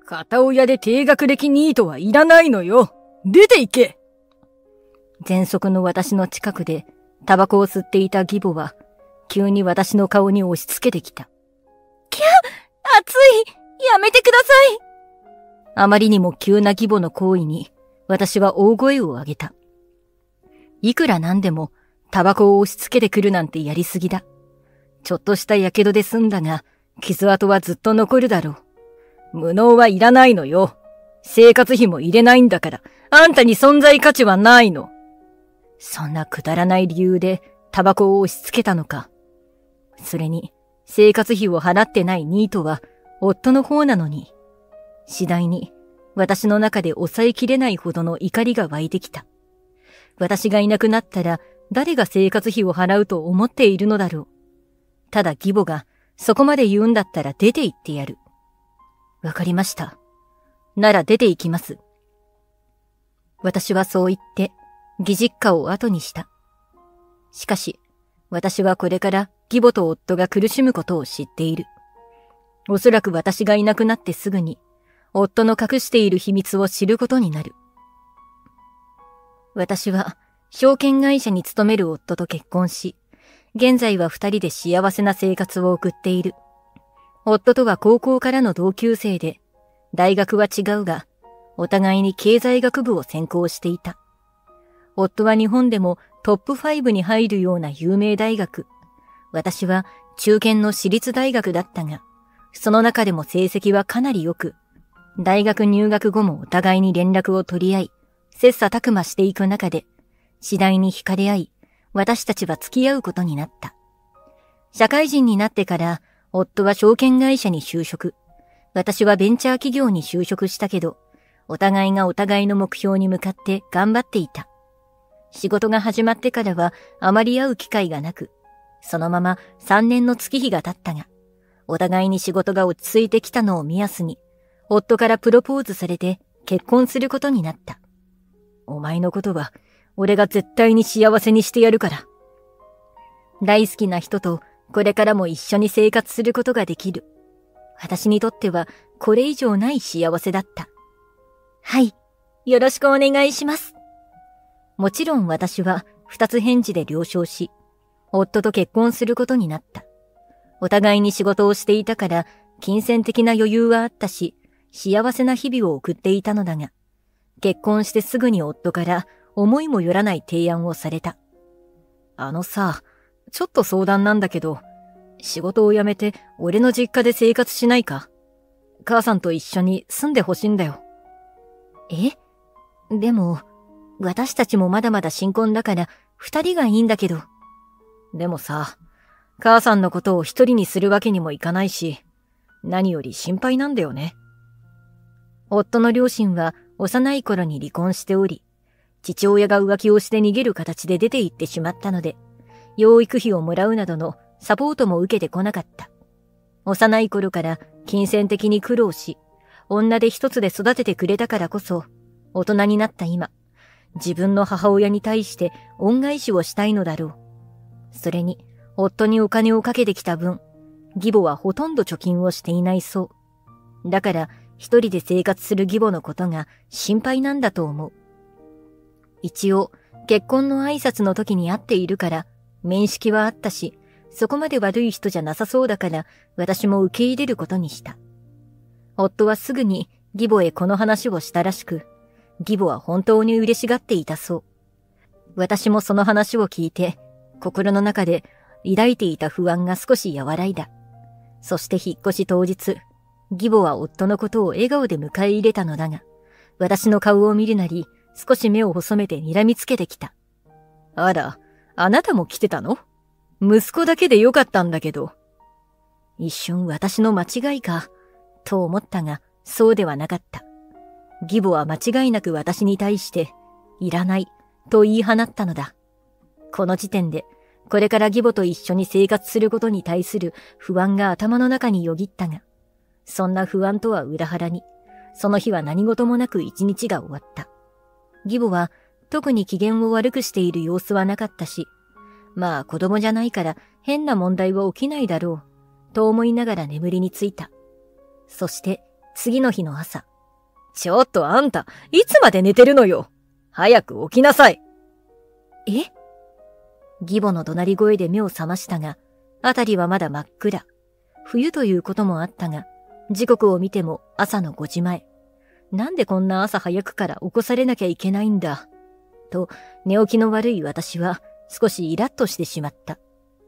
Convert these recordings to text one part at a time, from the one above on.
片親で低学歴ニートはいらないのよ。出て行け。 喘息の私の近くでタバコを吸っていた義母は急に私の顔に押し付けてきた。 キャー、熱い。やめてください。 あまりにも急な義母の行為に私は大声を上げた。いくらなんでもタバコを押し付けてくるなんてやりすぎだ。ちょっとした火傷で済んだが、傷跡はずっと残るだろう。 無能はいらないのよ。生活費も入れないんだから、あんたに存在価値はないの。 そんなくだらない理由でタバコを押し付けたのか。それに、生活費を払ってないニートは夫の方なのに。次第に私の中で抑えきれないほどの怒りが湧いてきた。私がいなくなったら誰が生活費を払うと思っているのだろう。ただ義母がそこまで言うんだったら出て行ってやる。わかりました。なら出て行きます。私はそう言って義実家を後にした。しかし、私はこれから義母と夫が苦しむことを知っている。おそらく私がいなくなってすぐに、夫の隠している秘密を知ることになる。私は、証券会社に勤める夫と結婚し、現在は二人で幸せな生活を送っている。夫とは高校からの同級生で、大学は違うが、お互いに経済学部を専攻していた。夫は日本でもトップ5に入るような有名大学。私は中堅の私立大学だったが、その中でも成績はかなり良く、大学入学後もお互いに連絡を取り合い、切磋琢磨していく中で、次第に惹かれ合い、私たちは付き合うことになった。社会人になってから、夫は証券会社に就職。私はベンチャー企業に就職したけど、お互いがお互いの目標に向かって頑張っていた。仕事が始まってからはあまり会う機会がなく、そのまま3年の月日が経ったが、お互いに仕事が落ち着いてきたのを目安に、夫からプロポーズされて結婚することになった。 お前のことは、俺が絶対に幸せにしてやるから。 大好きな人とこれからも一緒に生活することができる。私にとってはこれ以上ない幸せだった。はい、よろしくお願いします。もちろん私は二つ返事で了承し、夫と結婚することになった。お互いに仕事をしていたから金銭的な余裕はあったし、幸せな日々を送っていたのだが、結婚してすぐに夫から思いもよらない提案をされた。 ちょっと相談なんだけど、仕事を辞めて俺の実家で生活しないか？母さんと一緒に住んでほしいんだよ。 でも、私たちもまだまだ新婚だから二人がいいんだけど。 でもさ、母さんのことを一人にするわけにもいかないし、何より心配なんだよね。 夫の両親は幼い頃に離婚しており、父親が浮気をして逃げる形で出て行ってしまったので、養育費をもらうなどのサポートも受けてこなかった。幼い頃から金銭的に苦労し、女手一つで育ててくれたからこそ、大人になった今、自分の母親に対して恩返しをしたいのだろう。それに、夫にお金をかけてきた分、義母はほとんど貯金をしていないそう。だから、一人で生活する義母のことが心配なんだと思う。一応、結婚の挨拶の時に会っているから、面識はあったし、そこまで悪い人じゃなさそうだから、私も受け入れることにした。夫はすぐに義母へこの話をしたらしく、義母は本当に嬉しがっていたそう。私もその話を聞いて、心の中で抱いていた不安が少し和らいだ。そして引っ越し当日、義母は夫のことを笑顔で迎え入れたのだが、私の顔を見るなり、少し目を細めて睨みつけてきた。 あら、あなたも来てたの？息子だけでよかったんだけど。 一瞬私の間違いか、と思ったが、そうではなかった。義母は間違いなく私に対して、いらない、と言い放ったのだ。この時点で、これから義母と一緒に生活することに対する不安が頭の中によぎったが、そんな不安とは裏腹に、その日は何事もなく一日が終わった。義母は特に機嫌を悪くしている様子はなかったし、まあ子供じゃないから変な問題は起きないだろう、と思いながら眠りについた。そして次の日の朝。ちょっとあんた、いつまで寝てるのよ。早く起きなさい。 え？義母の怒鳴り声で目を覚ましたが、あたりはまだ真っ暗。冬ということもあったが、時刻を見ても朝の5時前。なんでこんな朝早くから起こされなきゃいけないんだ。と、寝起きの悪い私は少しイラッとしてしまった。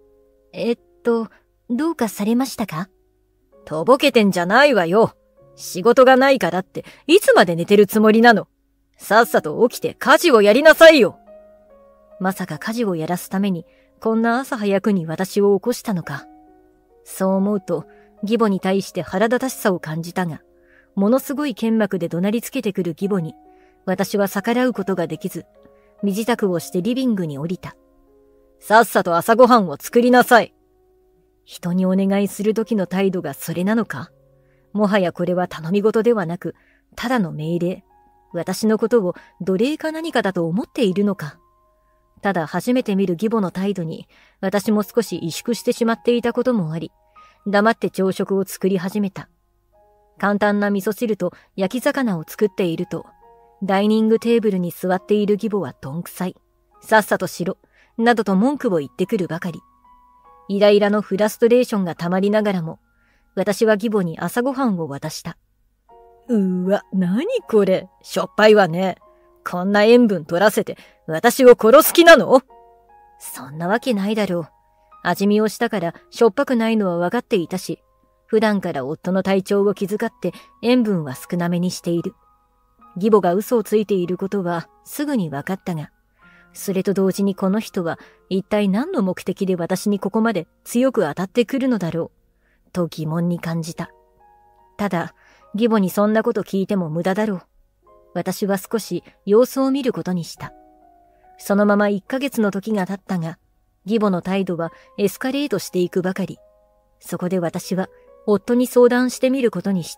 どうかされましたか？ とぼけてんじゃないわよ。仕事がないからって、いつまで寝てるつもりなの？さっさと起きて家事をやりなさいよ。 まさか家事をやらすために、こんな朝早くに私を起こしたのか。そう思うと、義母に対して腹立たしさを感じたが、ものすごい剣幕で怒鳴りつけてくる義母に、私は逆らうことができず、身支度をしてリビングに降りた。 さっさと朝ごはんを作りなさい。 人にお願いする時の態度がそれなのか？もはやこれは頼み事ではなく、ただの命令。私のことを奴隷か何かだと思っているのか。ただ初めて見る義母の態度に、私も少し萎縮してしまっていたこともあり、黙って朝食を作り始めた。簡単な味噌汁と焼き魚を作っていると、ダイニングテーブルに座っている義母はどんくさい。さっさとしろ、などと文句を言ってくるばかり。イライラのフラストレーションがたまりながらも、私は義母に朝ごはんを渡した。 うわ、なにこれ、しょっぱいわね。こんな塩分取らせて、私を殺す気なの？ そんなわけないだろう。味見をしたからしょっぱくないのは分かっていたし、普段から夫の体調を気遣って塩分は少なめにしている。義母が嘘をついていることはすぐに分かったが、それと同時にこの人は一体何の目的で私にここまで強く当たってくるのだろう、と疑問に感じた。ただ、義母にそんなこと聞いても無駄だろう。私は少し様子を見ることにした。そのまま1ヶ月の時が経ったが、義母の態度はエスカレートしていくばかり。そこで私は夫に相談してみることにした。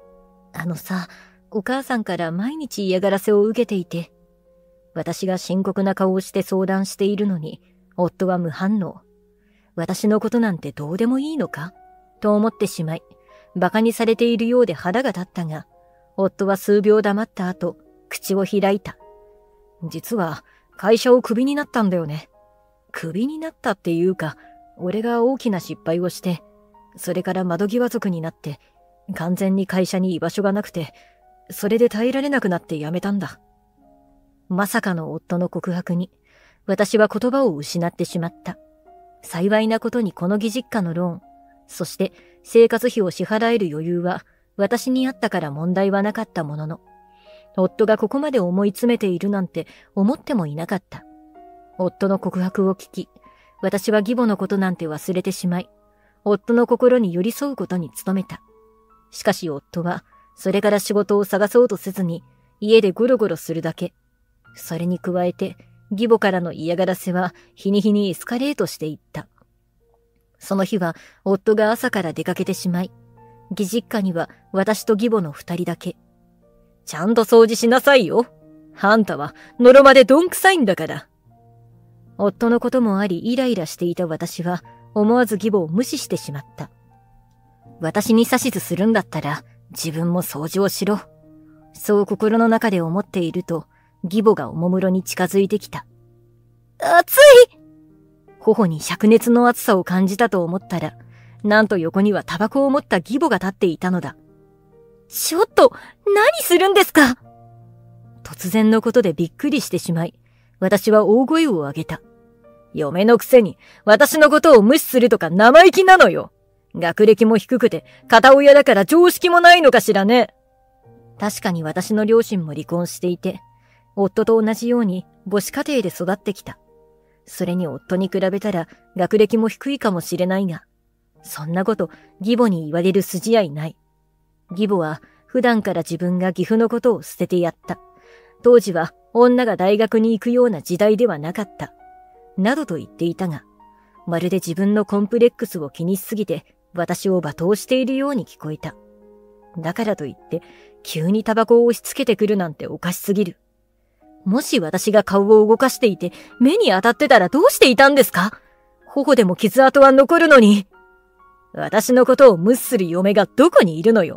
お母さんから毎日嫌がらせを受けていて、私が深刻な顔をして相談しているのに、夫は無反応。私のことなんてどうでもいいのかと思ってしまい、馬鹿にされているようで腹が立ったが、夫は数秒黙った後、口を開いた。 実は、会社をクビになったんだよね。クビになったっていうか、俺が大きな失敗をして、それから窓際族になって、完全に会社に居場所がなくて、それで耐えられなくなって辞めたんだ。 まさかの夫の告白に、私は言葉を失ってしまった。幸いなことにこの義実家のローン、そして生活費を支払える余裕は、私にあったから問題はなかったものの、夫がここまで思い詰めているなんて思ってもいなかった。夫の告白を聞き、私は義母のことなんて忘れてしまい、夫の心に寄り添うことに努めた。しかし夫は、それから仕事を探そうとせずに、家でゴロゴロするだけ。それに加えて、義母からの嫌がらせは日に日にエスカレートしていった。その日は、夫が朝から出かけてしまい、義実家には私と義母の2人だけ。 ちゃんと掃除しなさいよ。あんたは、のろまでどんくさいんだから。 夫のこともありイライラしていた私は、思わず義母を無視してしまった。私に指図するんだったら、自分も掃除をしろ。そう心の中で思っていると、義母がおもむろに近づいてきた。 暑い！ 頬に灼熱の熱さを感じたと思ったら、なんと横にはタバコを持った義母が立っていたのだ。 ちょっと、何するんですか？ 突然のことでびっくりしてしまい、私は大声を上げた。 嫁のくせに、私のことを無視するとか生意気なのよ。学歴も低くて、片親だから常識もないのかしらね。 確かに私の両親も離婚していて、夫と同じように母子家庭で育ってきた。それに夫に比べたら学歴も低いかもしれないが、そんなこと義母に言われる筋合いない。義母は普段から自分が義父のことを捨ててやった。当時は女が大学に行くような時代ではなかった。などと言っていたが、まるで自分のコンプレックスを気にしすぎて私を罵倒しているように聞こえた。だからといって急にタバコを押し付けてくるなんておかしすぎる。もし私が顔を動かしていて目に当たってたらどうしていたんですか？頬でも傷跡は残るのに。 私のことを無視する嫁がどこにいるのよ。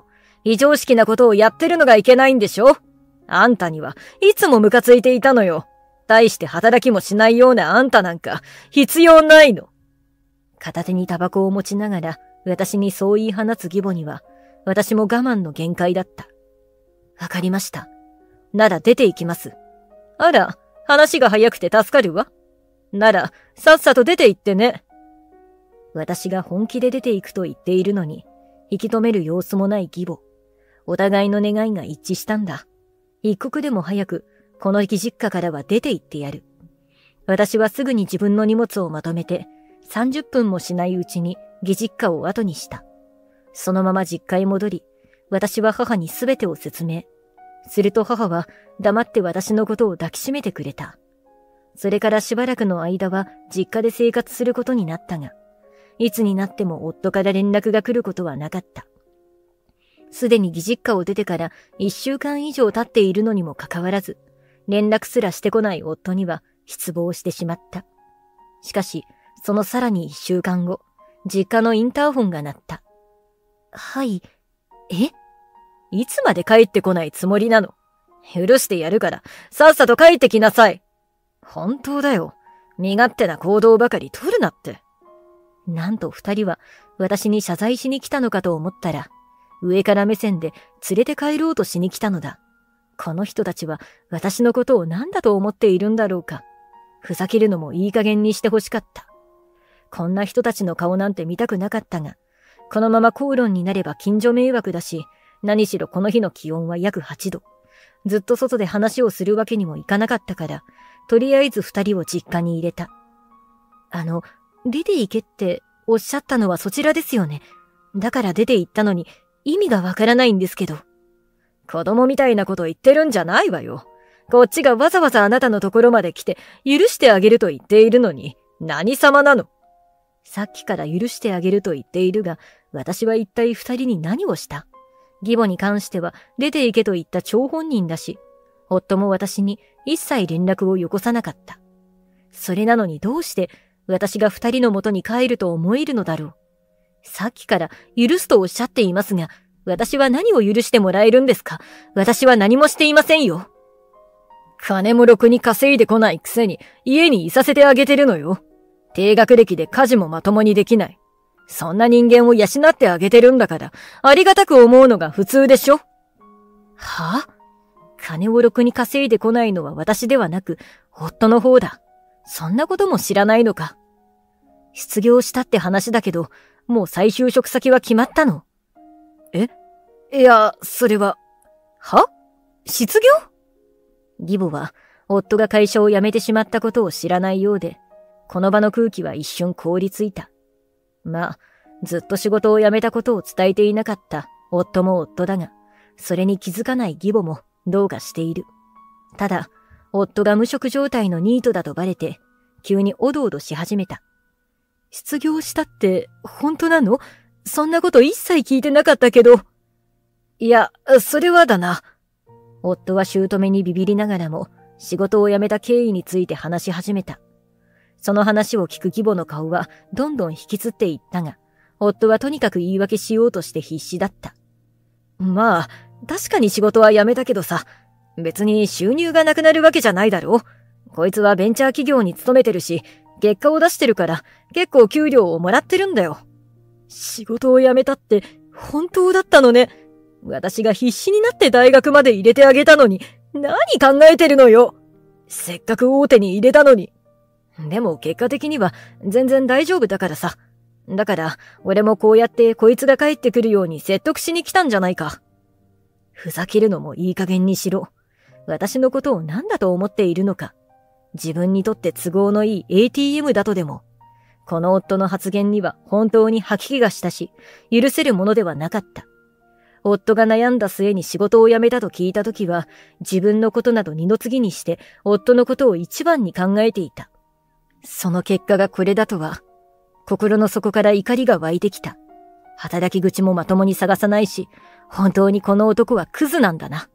非常識なことをやってるのがいけないんでしょ？あんたにはいつもムカついていたのよ。大して働きもしないようなあんたなんか必要ないの。片手にタバコを持ちながら私にそう言い放つ義母には私も我慢の限界だった。わかりました。なら出て行きます。あら、話が早くて助かるわ。なら、さっさと出て行ってね。私が本気で出て行くと言っているのに、引き止める様子もない義母。お互いの願いが一致したんだ。一刻でも早く、この義実家からは出て行ってやる。私はすぐに自分の荷物をまとめて、30分もしないうちに義実家を後にした。そのまま実家へ戻り、私は母にすべてを説明。すると母は黙って私のことを抱きしめてくれた。それからしばらくの間は実家で生活することになったが、いつになっても夫から連絡が来ることはなかった。すでに義実家を出てから1週間以上経っているのにもかかわらず、連絡すらしてこない夫には失望してしまった。しかし、そのさらに1週間後、実家のインターホンが鳴った。はい。いつまで帰ってこないつもりなの？許してやるから、さっさと帰ってきなさい。本当だよ。身勝手な行動ばかり取るなって。なんと二人は私に謝罪しに来たのかと思ったら、上から目線で連れて帰ろうとしに来たのだ。この人たちは私のことを何だと思っているんだろうか。ふざけるのもいい加減にしてほしかった。こんな人たちの顔なんて見たくなかったが、このまま口論になれば近所迷惑だし、何しろこの日の気温は約8度。ずっと外で話をするわけにもいかなかったから、とりあえず二人を実家に入れた。出て行けっておっしゃったのはそちらですよね。だから出て行ったのに意味がわからないんですけど。子供みたいなこと言ってるんじゃないわよ。こっちがわざわざあなたのところまで来て許してあげると言っているのに、何様なの？さっきから許してあげると言っているが、私は一体二人に何をした？義母に関しては出て行けと言った張本人だし、夫も私に一切連絡をよこさなかった。それなのにどうして私が二人の元に帰ると思えるのだろう。さっきから許すとおっしゃっていますが、私は何を許してもらえるんですか？私は何もしていませんよ。金もろくに稼いでこないくせに家にいさせてあげてるのよ。低学歴で家事もまともにできない。そんな人間を養ってあげてるんだから、ありがたく思うのが普通でしょ？はぁ？金をろくに稼いでこないのは私ではなく、夫の方だ。そんなことも知らないのか。失業したって話だけど、もう再就職先は決まったの？いや、それは。は？失業？義母は、夫が会社を辞めてしまったことを知らないようで、この場の空気は一瞬凍りついた。まあ、ずっと仕事を辞めたことを伝えていなかった夫も夫だが、それに気づかない義母もどうかしている。ただ、夫が無職状態のニートだとバレて、急におどおどし始めた。失業したって本当なの？そんなこと一切聞いてなかったけど。いや、それはだな。夫は姑にビビりながらも仕事を辞めた経緯について話し始めた。その話を聞く義母の顔はどんどん引きつっていったが、夫はとにかく言い訳しようとして必死だった。まあ、確かに仕事は辞めたけどさ、別に収入がなくなるわけじゃないだろう。こいつはベンチャー企業に勤めてるし、結果を出してるから結構給料をもらってるんだよ。仕事を辞めたって本当だったのね。私が必死になって大学まで入れてあげたのに、何考えてるのよ。せっかく大手に入れたのに。でも結果的には全然大丈夫だからさ。だから俺もこうやってこいつが帰ってくるように説得しに来たんじゃないか。ふざけるのもいい加減にしろ。私のことを何だと思っているのか。自分にとって都合のいい ATM だとでも。この夫の発言には本当に吐き気がしたし、許せるものではなかった。夫が悩んだ末に仕事を辞めたと聞いたときは、自分のことなど二の次にして夫のことを一番に考えていた。その結果がこれだとは、心の底から怒りが湧いてきた。働き口もまともに探さないし、本当にこの男はクズなんだな。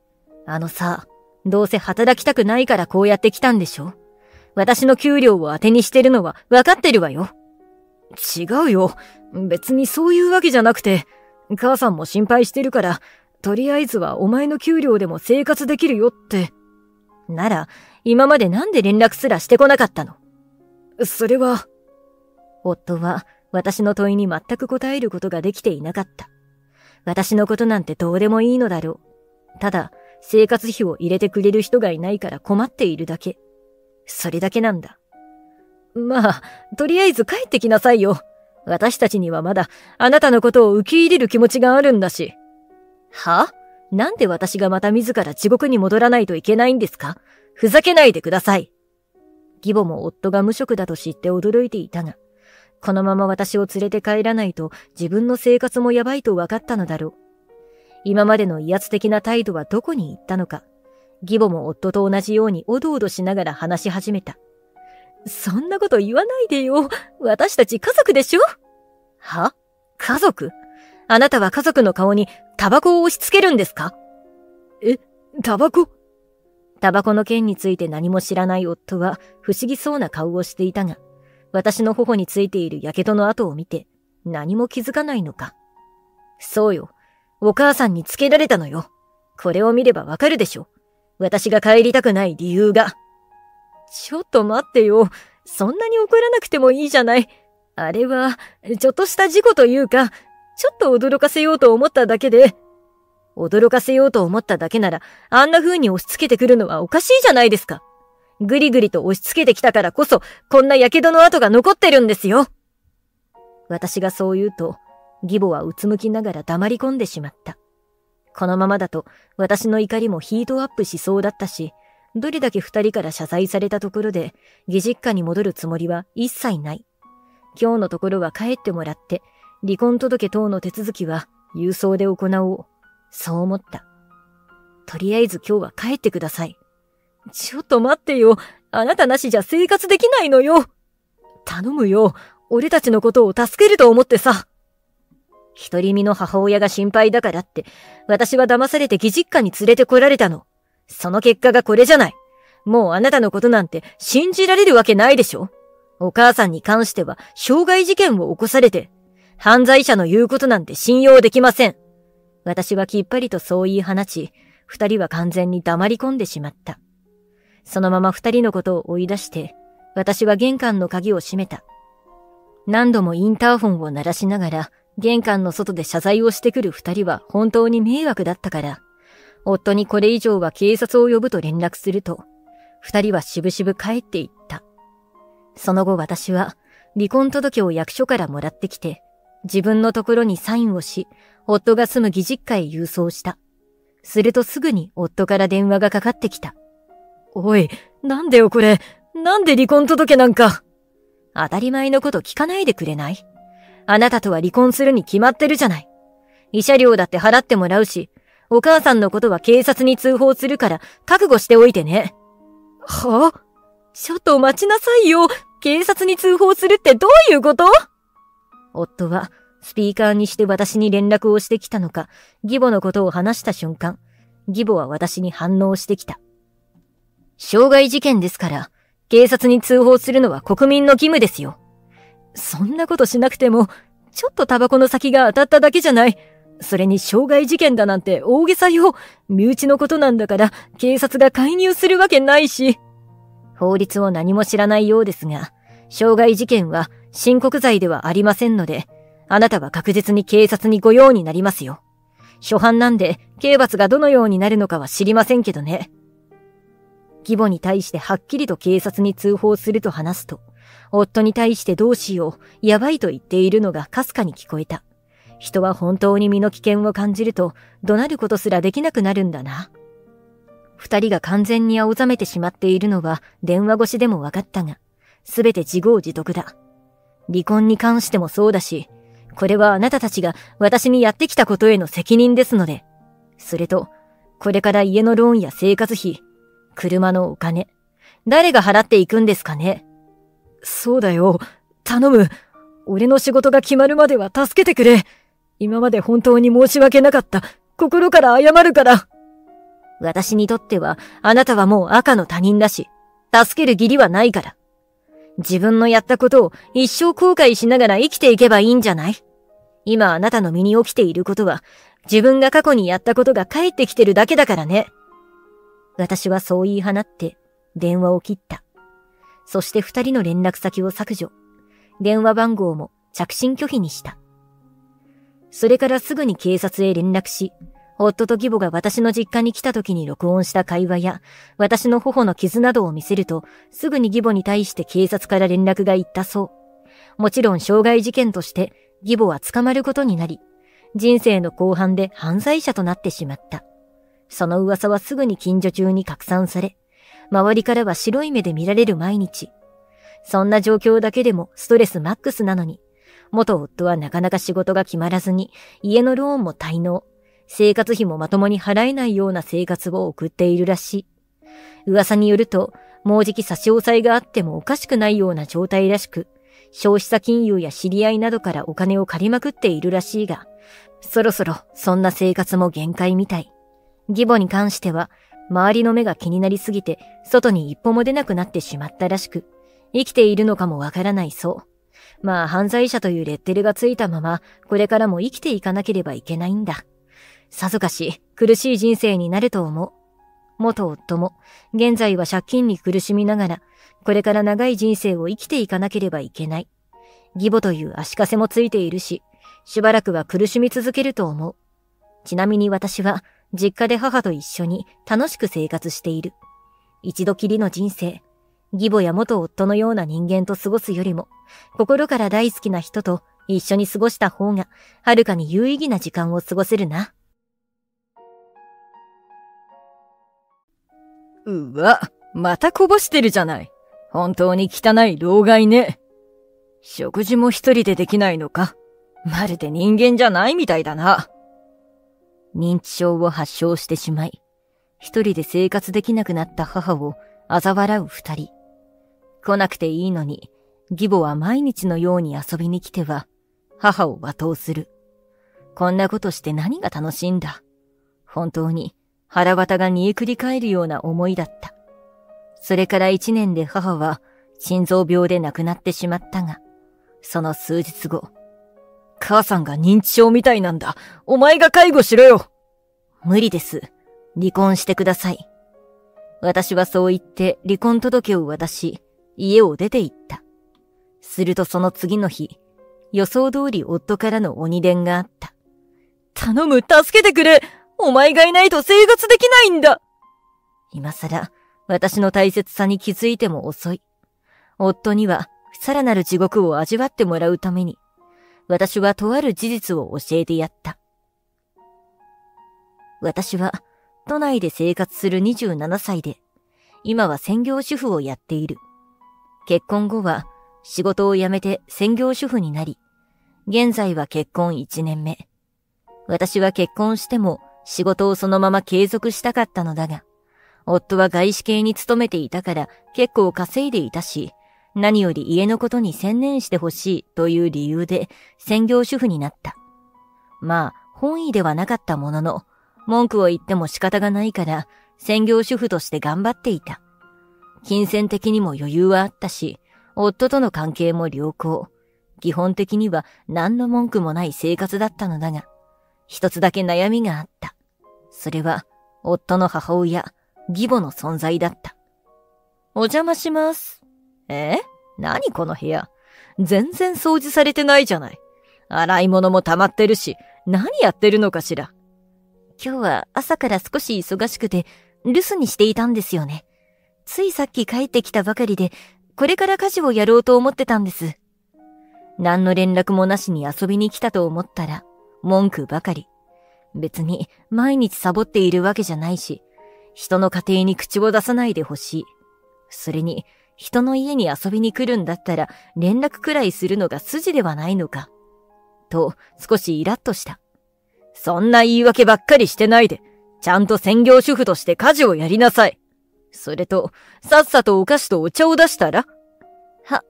どうせ働きたくないからこうやって来たんでしょ？私の給料を当てにしてるのは分かってるわよ。違うよ。別にそういうわけじゃなくて、 母さんも心配してるから、とりあえずはお前の給料でも生活できるよって。 なら、今までなんで連絡すらしてこなかったの？ それは。 夫は私の問いに全く答えることができていなかった。私のことなんてどうでもいいのだろう。ただ、生活費を入れてくれる人がいないから困っているだけ。それだけなんだ。 まあ、とりあえず帰ってきなさいよ。私たちにはまだあなたのことを受け入れる気持ちがあるんだし。 は？なんで私がまた自ら地獄に戻らないといけないんですか？ふざけないでください。義母も夫が無職だと知って驚いていたが、このまま私を連れて帰らないと自分の生活もやばいと分かったのだろう。今までの威圧的な態度はどこに行ったのか。義母も夫と同じようにおどおどしながら話し始めた。 そんなこと言わないでよ。私たち家族でしょ？ は？家族？あなたは家族の顔にタバコを押し付けるんですか？ タバコ？ タバコの件について何も知らない夫は不思議そうな顔をしていたが、私の頬についている火傷の跡を見て何も気づかないのか。そうよ。お母さんにつけられたのよ。これを見ればわかるでしょ。私が帰りたくない理由が。 ちょっと待ってよ。そんなに怒らなくてもいいじゃない。あれは、ちょっとした事故というか、ちょっと驚かせようと思っただけで。 驚かせようと思っただけなら、あんな風に押し付けてくるのはおかしいじゃないですか。ぐりぐりと押し付けてきたからこそ、こんな火傷の跡が残ってるんですよ。私がそう言うと、義母はうつむきながら黙り込んでしまった。このままだと、私の怒りもヒートアップしそうだったし、どれだけ二人から謝罪されたところで、義実家に戻るつもりは一切ない。今日のところは帰ってもらって、離婚届等の手続きは郵送で行おう。そう思った。とりあえず今日は帰ってください。 ちょっと待ってよ。あなたなしじゃ生活できないのよ。頼むよ。俺たちのことを助けると思ってさ。 独り身の母親が心配だからって、私は騙されて義実家に連れてこられたの。その結果がこれじゃない。もうあなたのことなんて信じられるわけないでしょ。お母さんに関しては傷害事件を起こされて、犯罪者の言うことなんて信用できません。私はきっぱりとそう言い放ち、二人は完全に黙り込んでしまった。そのまま二人のことを追い出して、私は玄関の鍵を閉めた。何度もインターホンを鳴らしながら、玄関の外で謝罪をしてくる二人は本当に迷惑だったから、夫にこれ以上は警察を呼ぶと連絡すると、二人はしぶしぶ帰っていった。その後私は離婚届を役所からもらってきて、自分のところにサインをし、夫が住む義実家へ郵送した。するとすぐに夫から電話がかかってきた。 おい、なんでよこれ。なんで離婚届なんか。 当たり前のこと聞かないでくれない？あなたとは離婚するに決まってるじゃない。慰謝料だって払ってもらうし、お母さんのことは警察に通報するから覚悟しておいてね。 はぁ？ちょっと待ちなさいよ。警察に通報するってどういうこと？ 夫はスピーカーにして私に連絡をしてきたのか、義母のことを話した瞬間、義母は私に反応してきた。傷害事件ですから、警察に通報するのは国民の義務ですよ。 そんなことしなくても、ちょっとタバコの先が当たっただけじゃない。それに傷害事件だなんて大げさよ。身内のことなんだから、警察が介入するわけないし。 法律を何も知らないようですが、傷害事件は申告罪ではありませんので、あなたは確実に警察にご用になりますよ。初犯なんで、刑罰がどのようになるのかは知りませんけどね。義母に対してはっきりと警察に通報すると話すと、夫に対してどうしよう、やばいと言っているのがかすかに聞こえた。人は本当に身の危険を感じると、怒鳴ることすらできなくなるんだな。二人が完全に青ざめてしまっているのは電話越しでも分かったが、すべて自業自得だ。離婚に関してもそうだし、これはあなたたちが私にやってきたことへの責任ですので、それと、これから家のローンや生活費、車のお金、誰が払っていくんですかね。 そうだよ。頼む。俺の仕事が決まるまでは助けてくれ。今まで本当に申し訳なかった。心から謝るから。 私にとっては、あなたはもう赤の他人だし、助ける義理はないから。自分のやったことを一生後悔しながら生きていけばいいんじゃない？ 今あなたの身に起きていることは、自分が過去にやったことが返ってきてるだけだからね。私はそう言い放って、電話を切った。そして2人の連絡先を削除。電話番号も着信拒否にした。それからすぐに警察へ連絡し、夫と義母が私の実家に来た時に録音した会話や、私の頬の傷などを見せると、すぐに義母に対して警察から連絡が行ったそう。もちろん傷害事件として、義母は捕まることになり、人生の後半で犯罪者となってしまった。その噂はすぐに近所中に拡散され、周りからは白い目で見られる毎日。そんな状況だけでもストレスマックスなのに、元夫はなかなか仕事が決まらずに、家のローンも滞納、生活費もまともに払えないような生活を送っているらしい。噂によると、もうじき差し押さえがあってもおかしくないような状態らしく、消費者金融や知り合いなどからお金を借りまくっているらしいが、そろそろそんな生活も限界みたい。義母に関しては、周りの目が気になりすぎて、外に一歩も出なくなってしまったらしく、生きているのかもわからないそう。まあ犯罪者というレッテルがついたまま、これからも生きていかなければいけないんだ。さぞかし苦しい人生になると思う。元夫も、現在は借金に苦しみながら、これから長い人生を生きていかなければいけない。義母という足かせもついているし、しばらくは苦しみ続けると思う。ちなみに私は、実家で母と一緒に楽しく生活している。一度きりの人生、義母や元夫のような人間と過ごすよりも、心から大好きな人と一緒に過ごした方が、はるかに有意義な時間を過ごせるな。 うわ、またこぼしてるじゃない。本当に汚い老害ね。食事も一人でできないのか。まるで人間じゃないみたいだな。認知症を発症してしまい、一人で生活できなくなった母を嘲笑う二人。来なくていいのに、義母は毎日のように遊びに来ては、母を罵倒する。こんなことして何が楽しいんだ。本当に腹渡が煮えくり返るような思いだった。それから1年で母は心臓病で亡くなってしまったが、その数日後、母さんが認知症みたいなんだ。お前が介護しろよ。無理です。離婚してください。私はそう言って離婚届を渡し、家を出て行った。するとその次の日、予想通り夫からの鬼伝があった。頼む、助けてくれ。お前がいないと生活できないんだ。今更、私の大切さに気づいても遅い。夫には、さらなる地獄を味わってもらうために、私はとある事実を教えてやった。私は、都内で生活する27歳で、今は専業主婦をやっている。結婚後は、仕事を辞めて専業主婦になり、現在は結婚1年目。私は結婚しても仕事をそのまま継続したかったのだが、夫は外資系に勤めていたから結構稼いでいたし、何より家のことに専念してほしいという理由で専業主婦になった。まあ、本意ではなかったものの、文句を言っても仕方がないから専業主婦として頑張っていた。金銭的にも余裕はあったし、夫との関係も良好。基本的には何の文句もない生活だったのだが、一つだけ悩みがあった。それは、夫の母親、義母の存在だった。お邪魔します。何この部屋。全然掃除されてないじゃない。洗い物も溜まってるし、何やってるのかしら。今日は朝から少し忙しくて、留守にしていたんですよね。ついさっき帰ってきたばかりで、これから家事をやろうと思ってたんです。何の連絡もなしに遊びに来たと思ったら、文句ばかり。別に毎日サボっているわけじゃないし、人の家庭に口を出さないでほしい。それに、人の家に遊びに来るんだったら連絡くらいするのが筋ではないのか。と、少しイラッとした。そんな言い訳ばっかりしてないで、ちゃんと専業主婦として家事をやりなさい。それと、さっさとお菓子とお茶を出したら？はい。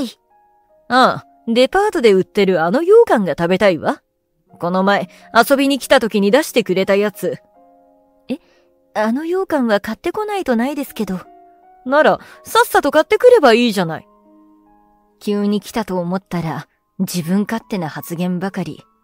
ああ、デパートで売ってるあの羊羹が食べたいわ。この前、遊びに来た時に出してくれたやつ。あの羊羹は買ってこないとないですけど。なら、さっさと買ってくればいいじゃない。急に来たと思ったら、自分勝手な発言ばかり。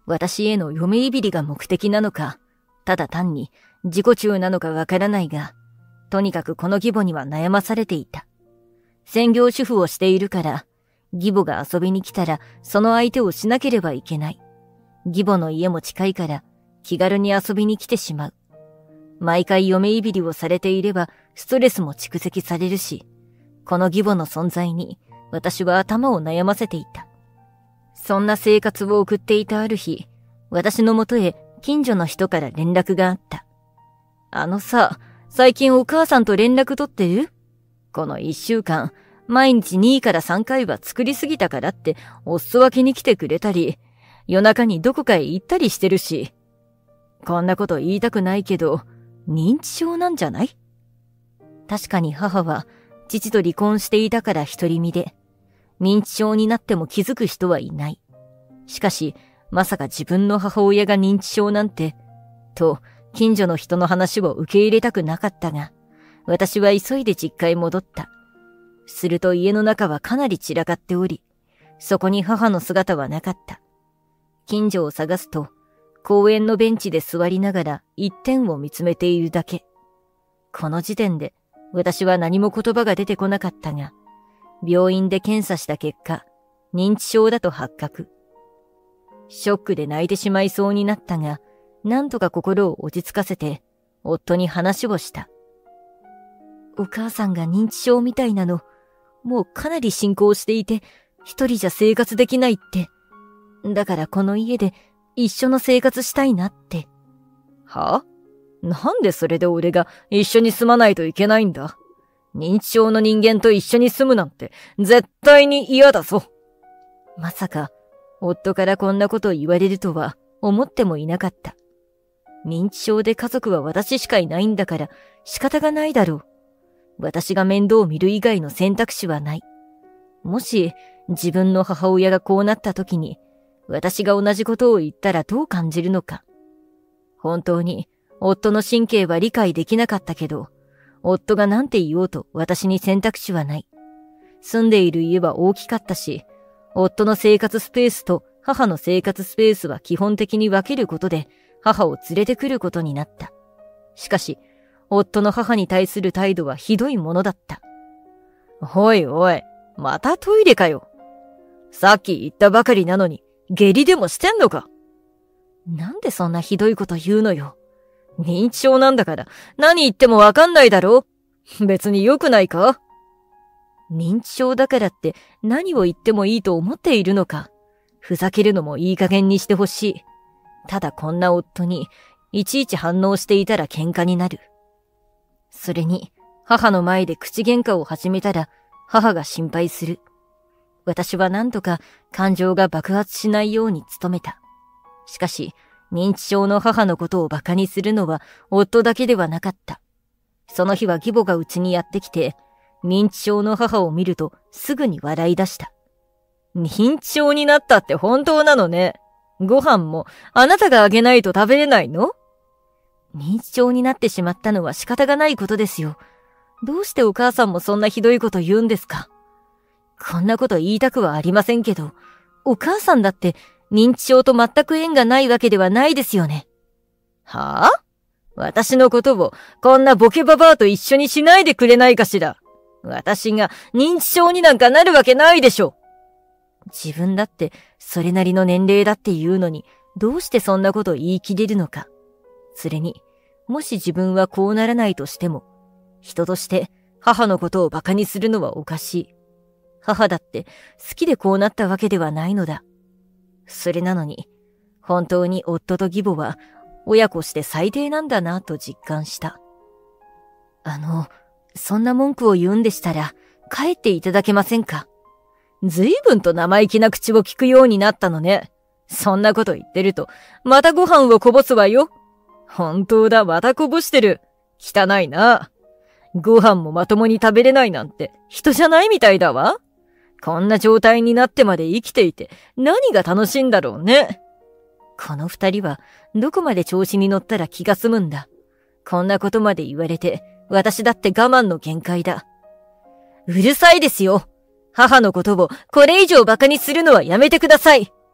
私への嫁いびりが目的なのか、ただ単に自己中なのかわからないが、とにかくこの義母には悩まされていた。専業主婦をしているから、義母が遊びに来たらその相手をしなければいけない。義母の家も近いから気軽に遊びに来てしまう。毎回嫁いびりをされていればストレスも蓄積されるし、この義母の存在に私は頭を悩ませていた。そんな生活を送っていたある日、私のもとへ近所の人から連絡があった。最近お母さんと連絡取ってる？この1週間、毎日2から3回は作りすぎたからってお裾分けに来てくれたり、夜中にどこかへ行ったりしてるし。こんなこと言いたくないけど、認知症なんじゃない？確かに母は父と離婚していたから独り身で、認知症になっても気づく人はいない。しかし、まさか自分の母親が認知症なんて、と近所の人の話を受け入れたくなかったが、私は急いで実家へ戻った。すると家の中はかなり散らかっており、そこに母の姿はなかった。近所を探すと、公園のベンチで座りながら一点を見つめているだけ。この時点で私は何も言葉が出てこなかったが、病院で検査した結果、認知症だと発覚。ショックで泣いてしまいそうになったが、なんとか心を落ち着かせて、夫に話をした。お母さんが認知症みたいなの、もうかなり進行していて、一人じゃ生活できないって。だからこの家で一緒の生活したいなって。 は？なんでそれで俺が一緒に住まないといけないんだ？認知症の人間と一緒に住むなんて絶対に嫌だぞ。 まさか、夫からこんなことを言われるとは思ってもいなかった。認知症で家族は私しかいないんだから仕方がないだろう。私が面倒を見る以外の選択肢はない。もし自分の母親がこうなった時に私が同じことを言ったらどう感じるのか。本当に夫の神経は理解できなかったけど、夫が何て言おうと私に選択肢はない。住んでいる家は大きかったし、夫の生活スペースと母の生活スペースは基本的に分けることで母を連れてくることになった。しかし、夫の母に対する態度はひどいものだった。 おいおい、またトイレかよ。さっき言ったばかりなのに下痢でもしてんのか？ なんでそんなひどいこと言うのよ。 認知症なんだから何言ってもわかんないだろ？別に良くないか？ 認知症だからって何を言ってもいいと思っているのか。ふざけるのもいい加減にしてほしい。ただこんな夫にいちいち反応していたら喧嘩になる。それに母の前で口喧嘩を始めたら母が心配する。私は何とか感情が爆発しないように努めた。しかし認知症の母のことを馬鹿にするのは夫だけではなかった。その日は義母が家にやってきて、認知症の母を見るとすぐに笑い出した。 認知症になったって本当なのね。ご飯もあなたがあげないと食べれないの？ 認知症になってしまったのは仕方がないことですよ。どうしてお母さんもそんなひどいこと言うんですか？こんなこと言いたくはありませんけど、お母さんだって認知症と全く縁がないわけではないですよね。 はあ？私のことをこんなボケババアと一緒にしないでくれないかしら。私が認知症になんかなるわけないでしょ。 自分だってそれなりの年齢だって言うのに、どうしてそんなこと言い切れるのか。それに、もし自分はこうならないとしても、人として母のことを馬鹿にするのはおかしい。母だって好きでこうなったわけではないのだ。それなのに、本当に夫と義母は親子して最低なんだなと実感した。そんな文句を言うんでしたら帰っていただけませんか？ 随分と生意気な口を聞くようになったのね。そんなこと言ってるとまたご飯をこぼすわよ。本当だ、またこぼしてる。汚いな。ご飯もまともに食べれないなんて人じゃないみたいだわ。こんな状態になってまで生きていて何が楽しいんだろうね。 この二人はどこまで調子に乗ったら気が済むんだ。こんなことまで言われて私だって我慢の限界だ。 うるさいですよ。母のことをこれ以上馬鹿にするのはやめてください。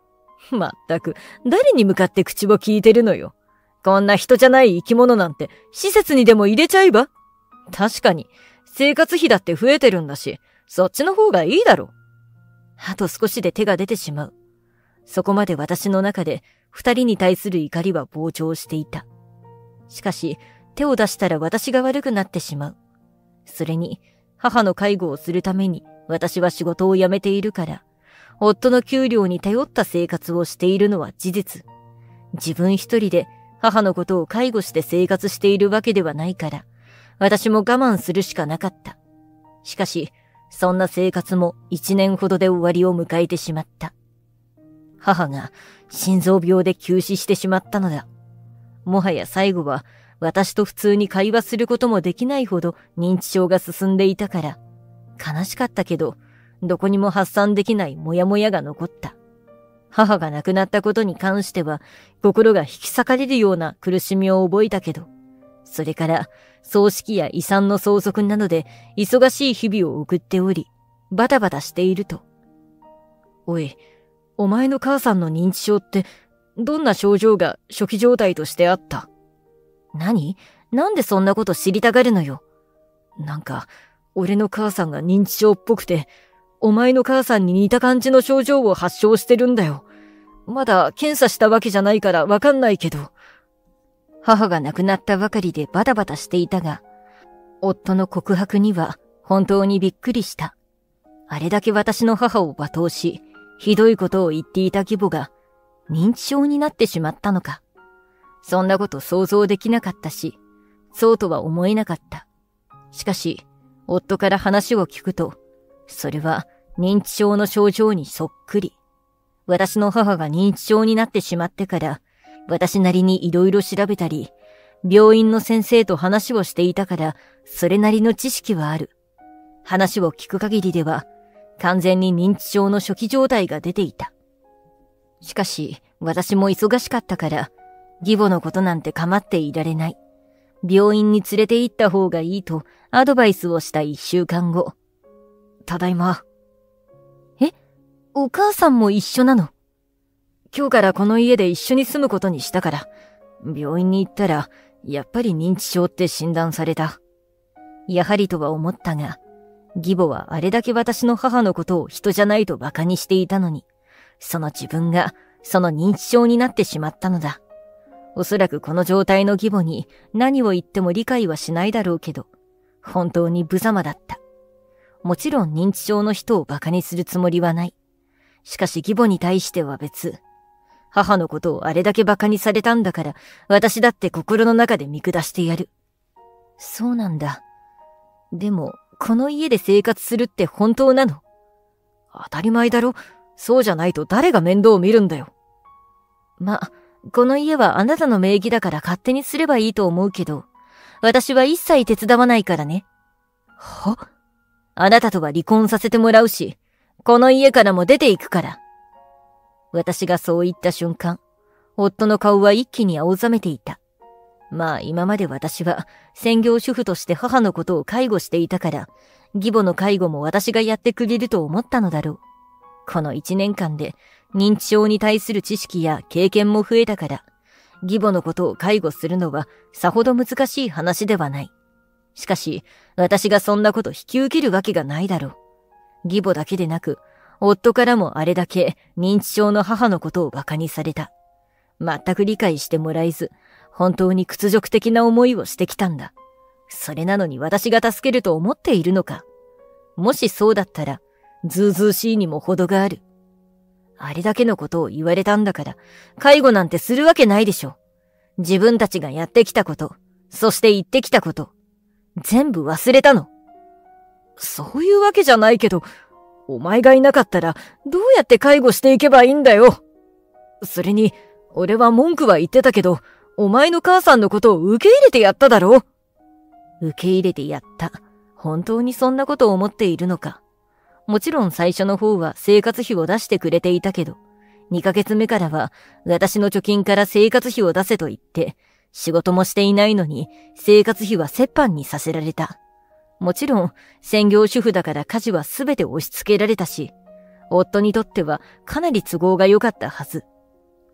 まったく、誰に向かって口を聞いてるのよ。こんな人じゃない生き物なんて施設にでも入れちゃえば？確かに、生活費だって増えてるんだし、そっちの方がいいだろ。あと少しで手が出てしまう。そこまで私の中で二人に対する怒りは膨張していた。しかし、手を出したら私が悪くなってしまう。それに、母の介護をするために私は仕事を辞めているから、夫の給料に頼った生活をしているのは事実。自分一人で母のことを介護して生活しているわけではないから、私も我慢するしかなかった。しかし、そんな生活も1年ほどで終わりを迎えてしまった。母が心臓病で急死してしまったのだ。もはや最後は私と普通に会話することもできないほど認知症が進んでいたから、悲しかったけど、どこにも発散できないモヤモヤが残った。母が亡くなったことに関しては、心が引き裂かれるような苦しみを覚えたけど、それから、葬式や遺産の相続などで忙しい日々を送っており、バタバタしていると。おい、お前の母さんの認知症って、どんな症状が初期状態としてあった？何？なんでそんなこと知りたがるのよ。なんか、俺の母さんが認知症っぽくて、お前の母さんに似た感じの症状を発症してるんだよ。まだ検査したわけじゃないからわかんないけど。母が亡くなったばかりでバタバタしていたが、夫の告白には本当にびっくりした。あれだけ私の母を罵倒し、ひどいことを言っていた義母が認知症になってしまったのか。そんなこと想像できなかったし、そうとは思えなかった。しかし、夫から話を聞くと、それは認知症の症状にそっくり。私の母が認知症になってしまってから、私なりにいろいろ調べたり、病院の先生と話をしていたから、それなりの知識はある。話を聞く限りでは、完全に認知症の初期状態が出ていた。しかし、私も忙しかったから、義母のことなんて構っていられない。病院に連れて行った方がいいとアドバイスをした1週間後。ただいま。え？お母さんも一緒なの？今日からこの家で一緒に住むことにしたから、病院に行ったら、やっぱり認知症って診断された。やはりとは思ったが、義母はあれだけ私の母のことを人じゃないと馬鹿にしていたのに、その自分がその認知症になってしまったのだ。おそらくこの状態の義母に何を言っても理解はしないだろうけど、本当に無様だった。もちろん認知症の人を馬鹿にするつもりはない。しかし義母に対しては別。母のことをあれだけ馬鹿にされたんだから、私だって心の中で見下してやる。そうなんだ。でも、この家で生活するって本当なの？当たり前だろ。そうじゃないと誰が面倒を見るんだよ。ま、この家はあなたの名義だから勝手にすればいいと思うけど、私は一切手伝わないからね。は？あなたとは離婚させてもらうし、この家からも出ていくから。私がそう言った瞬間、夫の顔は一気に青ざめていた。まあ今まで私は専業主婦として母のことを介護していたから、義母の介護も私がやってくれると思ったのだろう。この1年間で認知症に対する知識や経験も増えたから、義母のことを介護するのはさほど難しい話ではない。しかし、私がそんなこと引き受けるわけがないだろう。義母だけでなく、夫からもあれだけ認知症の母のことを馬鹿にされた。全く理解してもらえず、本当に屈辱的な思いをしてきたんだ。それなのに私が助けると思っているのか。もしそうだったら、ずうずうしいにも程がある。あれだけのことを言われたんだから、介護なんてするわけないでしょ。自分たちがやってきたこと、そして言ってきたこと、全部忘れたの。そういうわけじゃないけど、お前がいなかったら、どうやって介護していけばいいんだよ。それに、俺は文句は言ってたけど、お前の母さんのことを受け入れてやっただろ。受け入れてやった。本当にそんなことを思っているのか。もちろん最初の方は生活費を出してくれていたけど、2ヶ月目からは私の貯金から生活費を出せと言って、仕事もしていないのに生活費は折半にさせられた。もちろん専業主婦だから家事はすべて押し付けられたし、夫にとってはかなり都合が良かったはず。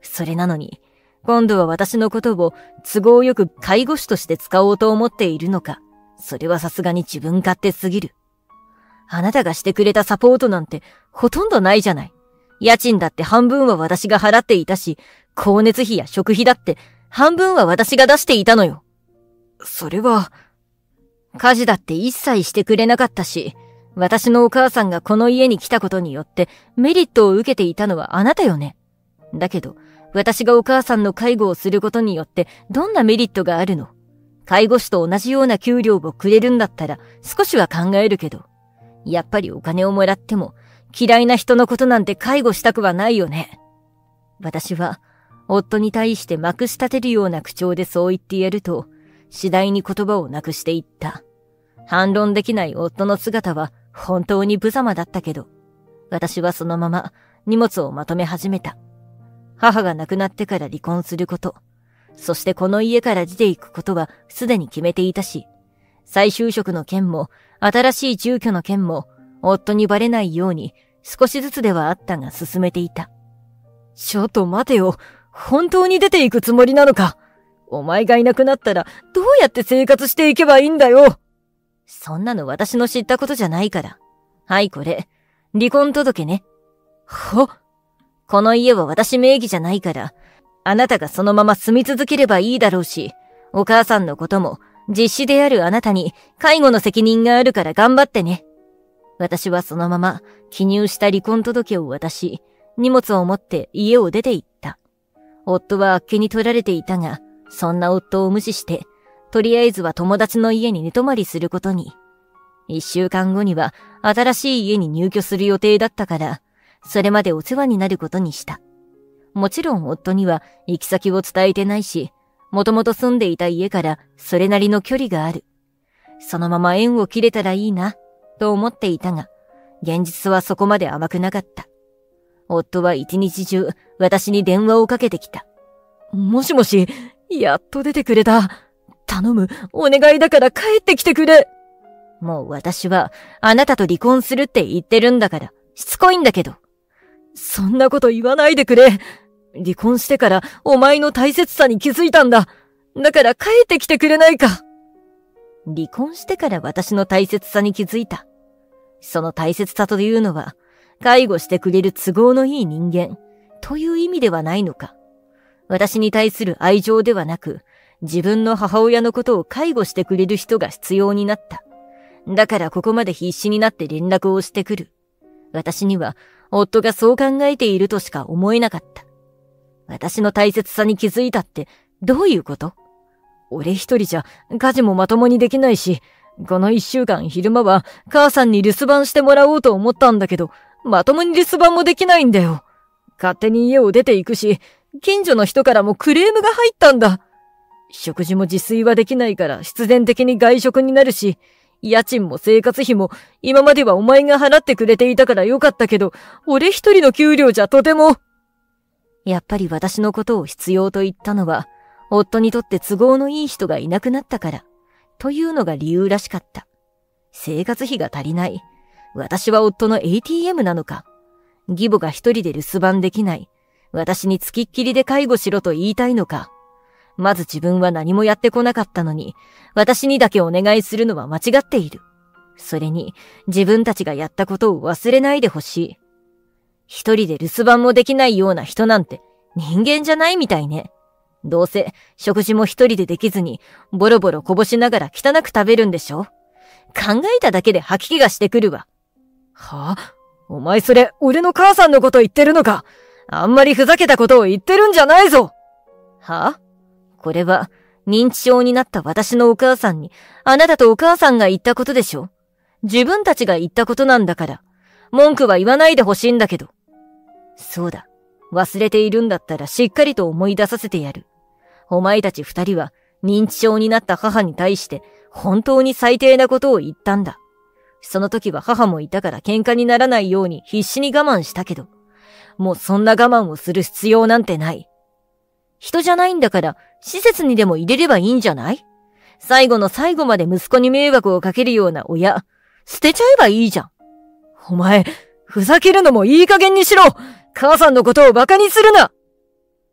それなのに、今度は私のことを都合よく介護士として使おうと思っているのか。それはさすがに自分勝手すぎる。あなたがしてくれたサポートなんてほとんどないじゃない。家賃だって半分は私が払っていたし、光熱費や食費だって半分は私が出していたのよ。それは、家事だって一切してくれなかったし、私のお母さんがこの家に来たことによってメリットを受けていたのはあなたよね。だけど、私がお母さんの介護をすることによってどんなメリットがあるの？介護士と同じような給料をくれるんだったら少しは考えるけど、やっぱりお金をもらっても嫌いな人のことなんて介護したくはないよね。私は夫に対してまくし立てるような口調でそう言ってやると、次第に言葉をなくしていった。反論できない夫の姿は本当に無様だったけど、私はそのまま荷物をまとめ始めた。母が亡くなってから離婚すること、そしてこの家から出ていくことはすでに決めていたし、再就職の件も新しい住居の件も夫にバレないように少しずつではあったが進めていた。ちょっと待てよ。本当に出ていくつもりなのか？お前がいなくなったらどうやって生活していけばいいんだよ。そんなの私の知ったことじゃないから。はいこれ、離婚届ね。この家は私名義じゃないから、あなたがそのまま住み続ければいいだろうし、お母さんのことも実子であるあなたに介護の責任があるから頑張ってね。私はそのまま記入した離婚届を渡し、荷物を持って家を出て行った。夫はあっけに取られていたが、そんな夫を無視して、とりあえずは友達の家に寝泊まりすることに。1週間後には新しい家に入居する予定だったから、それまでお世話になることにした。もちろん夫には行き先を伝えてないし、もともと住んでいた家からそれなりの距離がある。そのまま縁を切れたらいいな、と思っていたが、現実はそこまで甘くなかった。夫は一日中私に電話をかけてきた。もしもし、やっと出てくれた。頼む、お願いだから帰ってきてくれ。もう私はあなたと離婚するって言ってるんだから、しつこいんだけど。そんなこと言わないでくれ。離婚してからお前の大切さに気づいたんだ。だから帰ってきてくれないか。離婚してから私の大切さに気づいた。その大切さというのは、介護してくれる都合のいい人間という意味ではないのか。私に対する愛情ではなく、自分の母親のことを介護してくれる人が必要になった。だからここまで必死になって連絡をしてくる。私には夫がそう考えているとしか思えなかった。私の大切さに気づいたってどういうこと？俺一人じゃ家事もまともにできないし、この1週間昼間は母さんに留守番してもらおうと思ったんだけど、まともに留守番もできないんだよ。勝手に家を出ていくし、近所の人からもクレームが入ったんだ。食事も自炊はできないから必然的に外食になるし、家賃も生活費も今まではお前が払ってくれていたからよかったけど、俺一人の給料じゃとても。やっぱり私のことを必要と言ったのは、夫にとって都合のいい人がいなくなったから、というのが理由らしかった。生活費が足りない。私は夫の ATM なのか。義母が一人で留守番できない。私に付きっきりで介護しろと言いたいのか。まず自分は何もやってこなかったのに、私にだけお願いするのは間違っている。それに、自分たちがやったことを忘れないでほしい。一人で留守番もできないような人なんて人間じゃないみたいね。どうせ食事も一人でできずに、ボロボロこぼしながら汚く食べるんでしょ？考えただけで吐き気がしてくるわ。はぁ？お前それ、俺の母さんのこと言ってるのか？あんまりふざけたことを言ってるんじゃないぞ！はぁ？これは、認知症になった私のお母さんに、あなたとお母さんが言ったことでしょ？自分たちが言ったことなんだから、文句は言わないでほしいんだけど。そうだ。忘れているんだったらしっかりと思い出させてやる。お前たち二人は、認知症になった母に対して、本当に最低なことを言ったんだ。その時は母もいたから喧嘩にならないように必死に我慢したけど、もうそんな我慢をする必要なんてない。人じゃないんだから、施設にでも入れればいいんじゃない？最後の最後まで息子に迷惑をかけるような親、捨てちゃえばいいじゃん。お前、ふざけるのもいい加減にしろ！母さんのことを馬鹿にするな！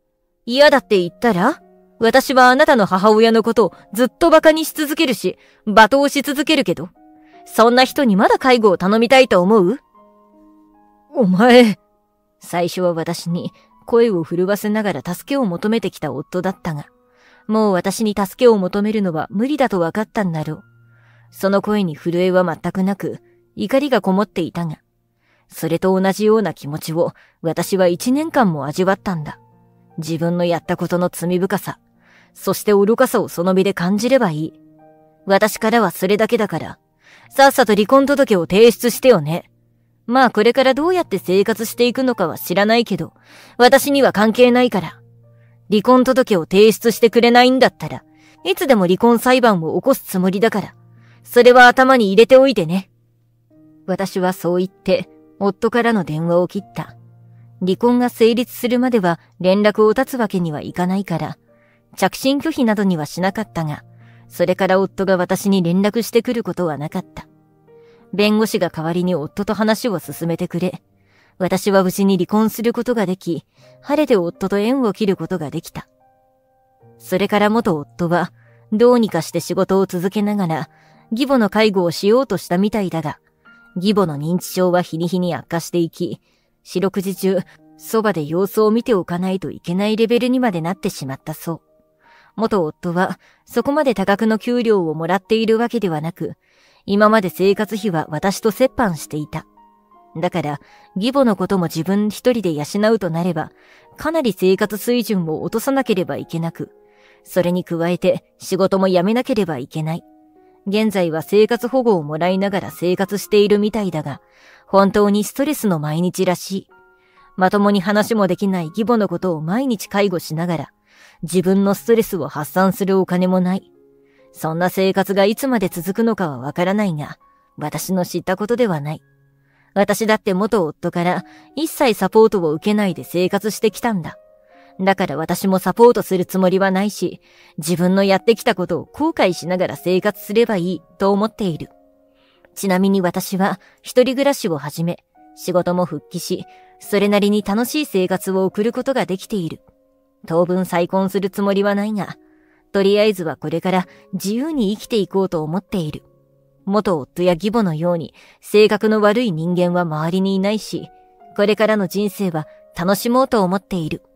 嫌だって言ったら？私はあなたの母親のことをずっと馬鹿にし続けるし、罵倒し続けるけど、そんな人にまだ介護を頼みたいと思う？ お前。 最初は私に声を震わせながら助けを求めてきた夫だったが、もう私に助けを求めるのは無理だと分かったんだろう。その声に震えは全くなく、怒りがこもっていたが、それと同じような気持ちを私は1年間も味わったんだ。自分のやったことの罪深さ、そして愚かさをその身で感じればいい。私からはそれだけだから、さっさと離婚届を提出してよね。まあこれからどうやって生活していくのかは知らないけど、私には関係ないから。離婚届を提出してくれないんだったら、いつでも離婚裁判を起こすつもりだから、それは頭に入れておいてね。私はそう言って、夫からの電話を切った。離婚が成立するまでは連絡を絶つわけにはいかないから、着信拒否などにはしなかったが、それから夫が私に連絡してくることはなかった。弁護士が代わりに夫と話を進めてくれ、私は無事に離婚することができ、晴れて夫と縁を切ることができた。それから元夫は、どうにかして仕事を続けながら、義母の介護をしようとしたみたいだが、義母の認知症は日に日に悪化していき、四六時中、そばで様子を見ておかないといけないレベルにまでなってしまったそう。元夫は、そこまで多額の給料をもらっているわけではなく、今まで生活費は私と折半していた。だから、義母のことも自分一人で養うとなれば、かなり生活水準を落とさなければいけなく、それに加えて仕事も辞めなければいけない。現在は生活保護をもらいながら生活しているみたいだが、本当にストレスの毎日らしい。まともに話もできない義母のことを毎日介護しながら、自分のストレスを発散するお金もない。そんな生活がいつまで続くのかはわからないが、私の知ったことではない。私だって元夫から一切サポートを受けないで生活してきたんだ。だから私もサポートするつもりはないし、自分のやってきたことを後悔しながら生活すればいいと思っている。ちなみに私は一人暮らしを始め、仕事も復帰し、それなりに楽しい生活を送ることができている。当分再婚するつもりはないが、とりあえずはこれから自由に生きていこうと思っている。元夫や義母のように性格の悪い人間は周りにいないし、これからの人生は楽しもうと思っている。